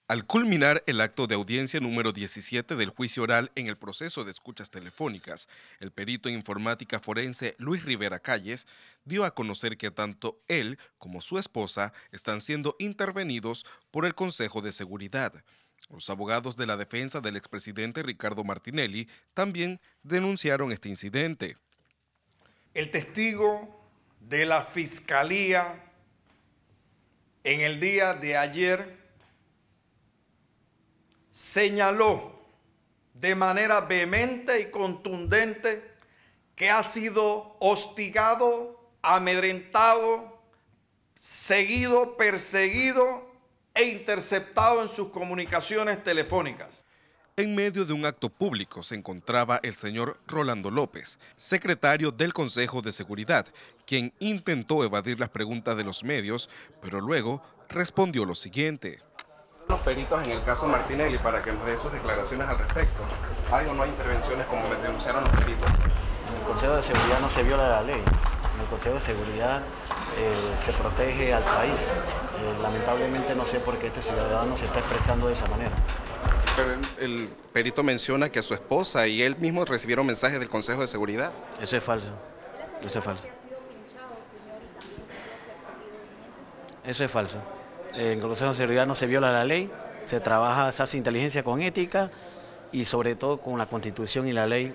Al culminar el acto de audiencia número 17 del juicio oral en el proceso de escuchas telefónicas, el perito en informática forense Luis Rivera Calles dio a conocer que tanto él como su esposa están siendo intervenidos por el Consejo de Seguridad. Los abogados de la defensa del expresidente Ricardo Martinelli también denunciaron este incidente. El testigo de la Fiscalía en el día de ayer señaló de manera vehemente y contundente que ha sido hostigado, amedrentado, seguido, perseguido e interceptado en sus comunicaciones telefónicas. En medio de un acto público se encontraba el señor Rolando López, secretario del Consejo de Seguridad, quien intentó evadir las preguntas de los medios, pero luego respondió lo siguiente. Los peritos en el caso Martinelli para que nos dé sus declaraciones al respecto. ¿Hay o no hay intervenciones como me denunciaron los peritos? En el Consejo de Seguridad no se viola la ley. En el Consejo de Seguridad se protege al país. Lamentablemente no sé por qué este ciudadano se está expresando de esa manera. Pero el perito menciona que a su esposa y él mismo recibieron mensajes del Consejo de Seguridad. Eso es falso. Eso es falso. Eso es falso. En el Consejo de Seguridad no se viola la ley, se trabaja, se hace inteligencia con ética y sobre todo con la Constitución y la ley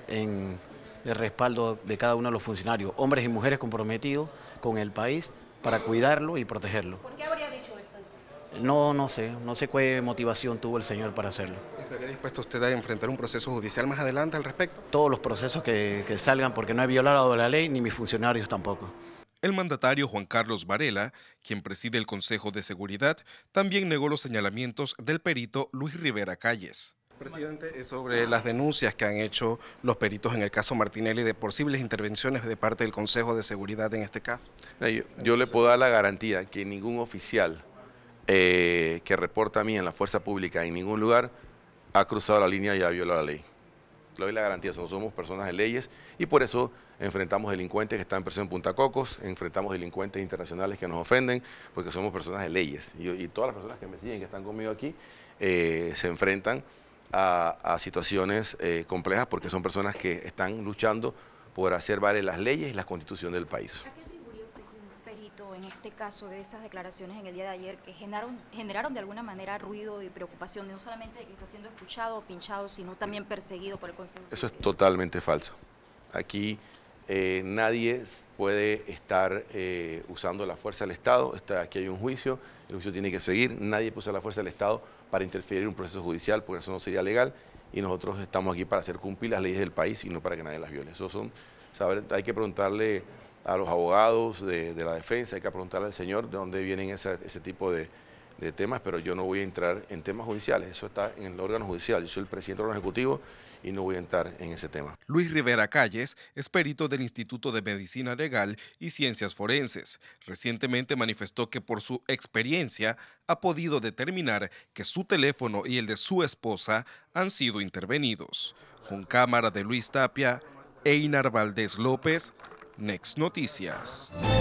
de respaldo de cada uno de los funcionarios, hombres y mujeres comprometidos con el país para cuidarlo y protegerlo. ¿Por qué habría dicho esto? No sé qué motivación tuvo el señor para hacerlo. ¿Estaría dispuesto usted a enfrentar un proceso judicial más adelante al respecto? Todos los procesos que salgan porque no he violado la ley ni mis funcionarios tampoco. El mandatario Juan Carlos Varela, quien preside el Consejo de Seguridad, también negó los señalamientos del perito Luis Rivera Calles. Presidente, es sobre las denuncias que han hecho los peritos en el caso Martinelli de posibles intervenciones de parte del Consejo de Seguridad en este caso. Yo le puedo dar la garantía que ningún oficial que reporta a mí en la fuerza pública en ningún lugar ha cruzado la línea y ha violado la ley. Le doy la garantía, somos personas de leyes y por eso enfrentamos delincuentes que están en prisión en Punta Cocos, enfrentamos delincuentes internacionales que nos ofenden, porque somos personas de leyes. Y todas las personas que me siguen, que están conmigo aquí, se enfrentan a situaciones complejas porque son personas que están luchando por hacer valer las leyes y la constitución del país. ¿A qué atribuiría usted un perito en este caso de esas declaraciones en el día de ayer que generaron de alguna manera ruido y preocupación, no solamente de que está siendo escuchado o pinchado, sino también perseguido por el Consejo? Eso es totalmente falso. Aquí nadie puede estar usando la fuerza del Estado. Aquí hay un juicio, el juicio tiene que seguir. Nadie puede usar la fuerza del Estado para interferir en un proceso judicial, porque eso no sería legal. Y nosotros estamos aquí para hacer cumplir las leyes del país y no para que nadie las viole. Hay que preguntarle a los abogados de la defensa, hay que preguntarle al señor de dónde vienen ese tipo de temas, pero yo no voy a entrar en temas judiciales. Eso está en el órgano judicial. Yo soy el presidente del órgano ejecutivo y no voy a entrar en ese tema. Luis Rivera Calles es perito del Instituto de Medicina Legal y Ciencias Forenses. Recientemente manifestó que por su experiencia ha podido determinar que su teléfono y el de su esposa han sido intervenidos. Con cámara de Luis Tapia, Einar Valdés López, Next Noticias.